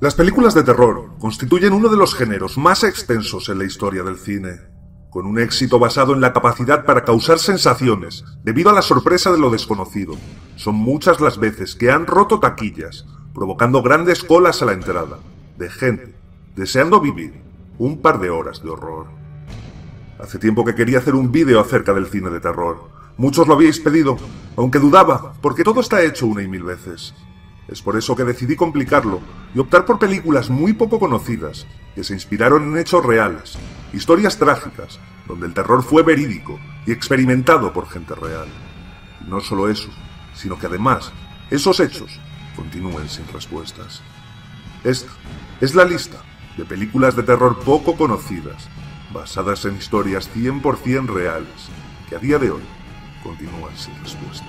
Las películas de terror constituyen uno de los géneros más extensos en la historia del cine, con un éxito basado en la capacidad para causar sensaciones debido a la sorpresa de lo desconocido. Son muchas las veces que han roto taquillas, provocando grandes colas a la entrada, de gente deseando vivir un par de horas de horror. Hace tiempo que quería hacer un vídeo acerca del cine de terror. Muchos lo habíais pedido, aunque dudaba, porque todo está hecho una y mil veces. Es por eso que decidí complicarlo y optar por películas muy poco conocidas, que se inspiraron en hechos reales, historias trágicas, donde el terror fue verídico y experimentado por gente real. Y no solo eso, sino que además, esos hechos continúen sin respuestas. Esta es la lista de películas de terror poco conocidas, basadas en historias 100% reales, que a día de hoy continúan sin respuesta.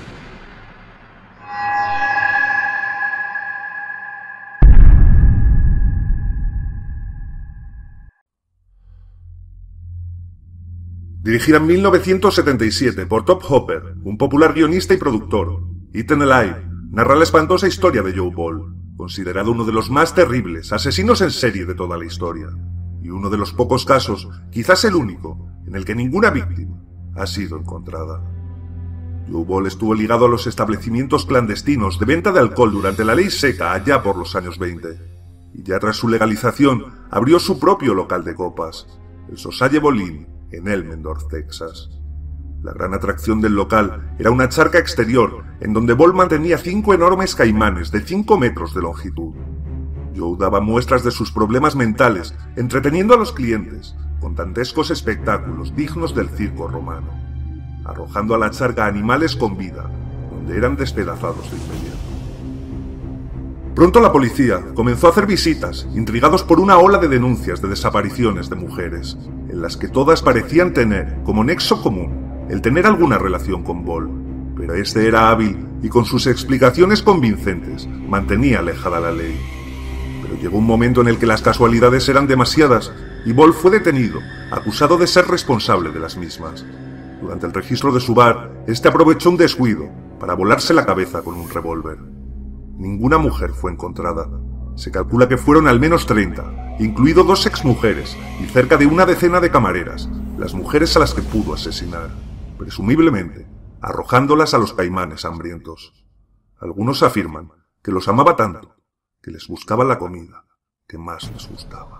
Dirigida en 1977 por Tobe Hooper, un popular guionista y productor, Eaten Alive narra la espantosa historia de Joe Ball, considerado uno de los más terribles asesinos en serie de toda la historia, y uno de los pocos casos, quizás el único, en el que ninguna víctima ha sido encontrada. Joe Ball estuvo ligado a los establecimientos clandestinos de venta de alcohol durante la ley seca allá por los años 20, y ya tras su legalización abrió su propio local de copas, el Sociable Inn, en Elmendorf, Texas. La gran atracción del local era una charca exterior en donde Ball mantenía 5 enormes caimanes de 5 metros de longitud. Joe daba muestras de sus problemas mentales, entreteniendo a los clientes con dantescos espectáculos dignos del circo romano, arrojando a la charca animales con vida, donde eran despedazados de inmediato. Pronto la policía comenzó a hacer visitas, intrigados por una ola de denuncias de desapariciones de mujeres, en las que todas parecían tener como nexo común el tener alguna relación con Ball, pero este era hábil y con sus explicaciones convincentes mantenía alejada la ley. Pero llegó un momento en el que las casualidades eran demasiadas y Ball fue detenido, acusado de ser responsable de las mismas. Durante el registro de su bar, este aprovechó un descuido para volarse la cabeza con un revólver. Ninguna mujer fue encontrada. Se calcula que fueron al menos 30, incluido 2 exmujeres y cerca de una decena de camareras, las mujeres a las que pudo asesinar, presumiblemente arrojándolas a los caimanes hambrientos. Algunos afirman que los amaba tanto que les buscaba la comida que más les gustaba.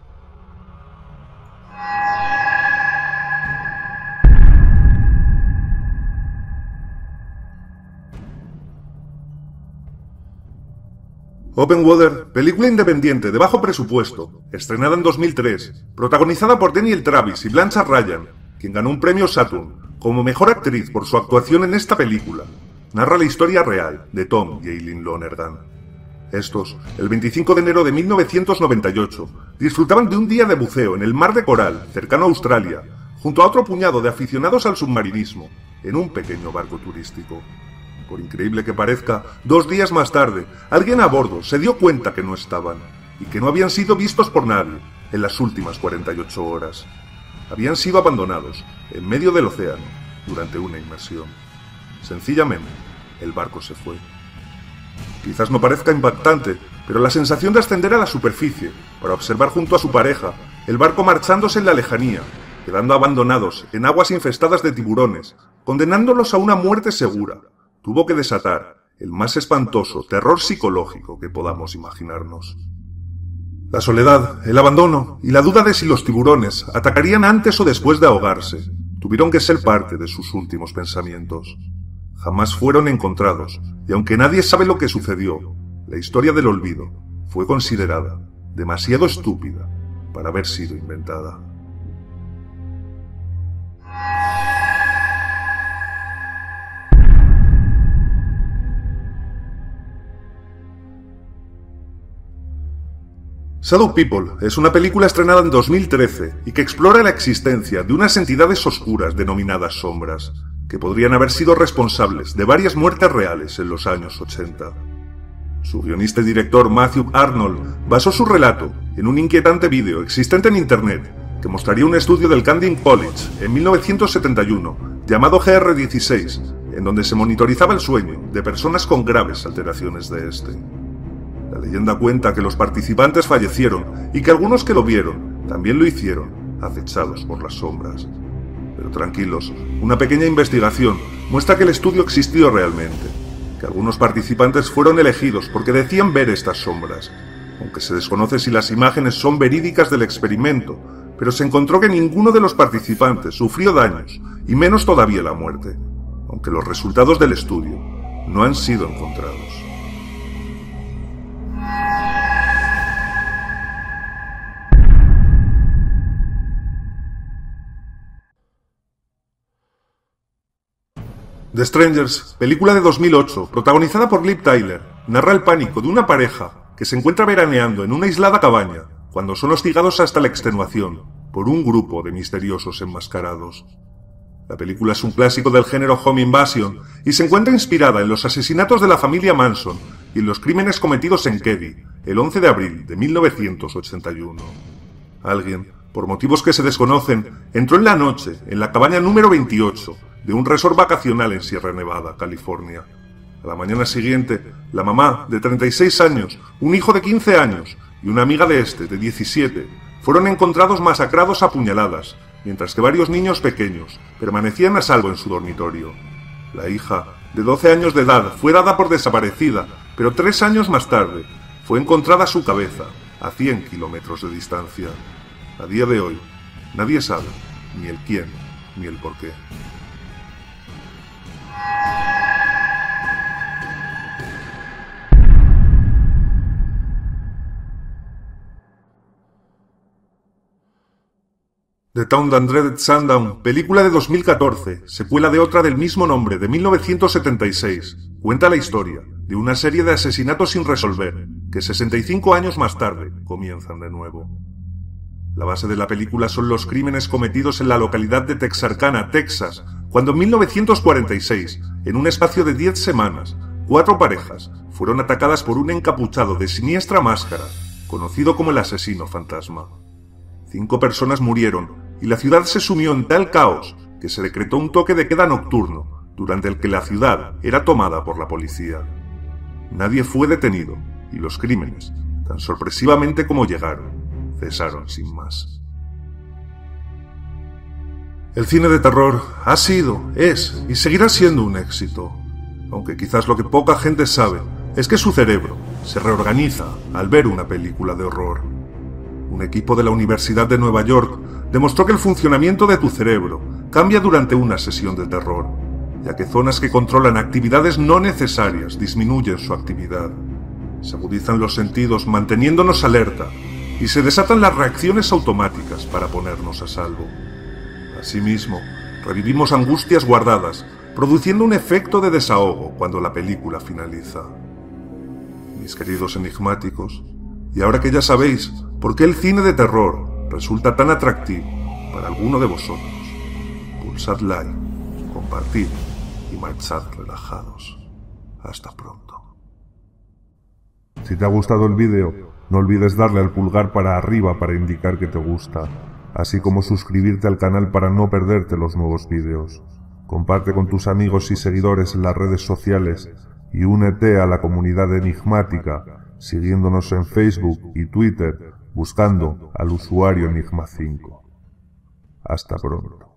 Open Water, película independiente de bajo presupuesto, estrenada en 2003, protagonizada por Daniel Travis y Blanchard Ryan, quien ganó un premio Saturn como mejor actriz por su actuación en esta película, narra la historia real de Tom y Eileen Lonergan. Estos, el 25 de enero de 1998, disfrutaban de un día de buceo en el Mar de Coral, cercano a Australia, junto a otro puñado de aficionados al submarinismo, en un pequeño barco turístico. Por increíble que parezca, 2 días más tarde, alguien a bordo se dio cuenta que no estaban, y que no habían sido vistos por nadie en las últimas 48 horas. Habían sido abandonados en medio del océano durante una inmersión. Sencillamente, el barco se fue. Quizás no parezca impactante, pero la sensación de ascender a la superficie para observar junto a su pareja el barco marchándose en la lejanía, quedando abandonados en aguas infestadas de tiburones, condenándolos a una muerte segura, tuvo que desatar el más espantoso terror psicológico que podamos imaginarnos. La soledad, el abandono y la duda de si los tiburones atacarían antes o después de ahogarse tuvieron que ser parte de sus últimos pensamientos. Jamás fueron encontrados, y aunque nadie sabe lo que sucedió, la historia del olvido fue considerada demasiado estúpida para haber sido inventada. Shadow People es una película estrenada en 2013 y que explora la existencia de unas entidades oscuras denominadas sombras, que podrían haber sido responsables de varias muertes reales en los años 80. Su guionista y director Matthew Arnold basó su relato en un inquietante vídeo existente en internet que mostraría un estudio del Camden College en 1971 llamado GR16, en donde se monitorizaba el sueño de personas con graves alteraciones de este. La leyenda cuenta que los participantes fallecieron y que algunos que lo vieron también lo hicieron, acechados por las sombras. Pero tranquilos, una pequeña investigación muestra que el estudio existió realmente, que algunos participantes fueron elegidos porque decían ver estas sombras, aunque se desconoce si las imágenes son verídicas del experimento, pero se encontró que ninguno de los participantes sufrió daños, y menos todavía la muerte, aunque los resultados del estudio no han sido encontrados. The Strangers, película de 2008, protagonizada por Liv Tyler, narra el pánico de una pareja que se encuentra veraneando en una aislada cabaña cuando son hostigados hasta la extenuación por un grupo de misteriosos enmascarados. La película es un clásico del género home invasion y se encuentra inspirada en los asesinatos de la familia Manson y en los crímenes cometidos en Keddie el 11 de abril de 1981. Alguien, por motivos que se desconocen, entró en la noche en la cabaña número 28 de un resort vacacional en Sierra Nevada, California. A la mañana siguiente, la mamá, de 36 años, un hijo de 15 años y una amiga de este, de 17, fueron encontrados masacrados a puñaladas, mientras que varios niños pequeños permanecían a salvo en su dormitorio. La hija, de 12 años de edad, fue dada por desaparecida, pero 3 años más tarde fue encontrada su cabeza, a 100 kilómetros de distancia. A día de hoy, nadie sabe ni el quién ni el por qué. The Town That Dreaded Sundown, película de 2014, secuela de otra del mismo nombre de 1976, cuenta la historia de una serie de asesinatos sin resolver que 65 años más tarde comienzan de nuevo. La base de la película son los crímenes cometidos en la localidad de Texarkana, Texas, cuando en 1946, en un espacio de 10 semanas, 4 parejas fueron atacadas por un encapuchado de siniestra máscara, conocido como el asesino fantasma. 5 personas murieron y la ciudad se sumió en tal caos que se decretó un toque de queda nocturno, durante el que la ciudad era tomada por la policía. Nadie fue detenido y los crímenes, tan sorpresivamente como llegaron, cesaron sin más. El cine de terror ha sido, es y seguirá siendo un éxito, aunque quizás lo que poca gente sabe es que su cerebro se reorganiza al ver una película de horror. Un equipo de la Universidad de Nueva York demostró que el funcionamiento de tu cerebro cambia durante una sesión de terror, ya que zonas que controlan actividades no necesarias disminuyen su actividad. Se agudizan los sentidos manteniéndonos alerta y se desatan las reacciones automáticas para ponernos a salvo. Asimismo, revivimos angustias guardadas, produciendo un efecto de desahogo cuando la película finaliza. Mis queridos enigmáticos, y ahora que ya sabéis por qué el cine de terror resulta tan atractivo para alguno de vosotros, pulsad like, compartid y marchad relajados. Hasta pronto. Si te ha gustado el vídeo, no olvides darle al pulgar para arriba para indicar que te gusta, así como suscribirte al canal para no perderte los nuevos vídeos. Comparte con tus amigos y seguidores en las redes sociales y únete a la comunidad enigmática, siguiéndonos en Facebook y Twitter, buscando al usuario Enigma5. Hasta pronto.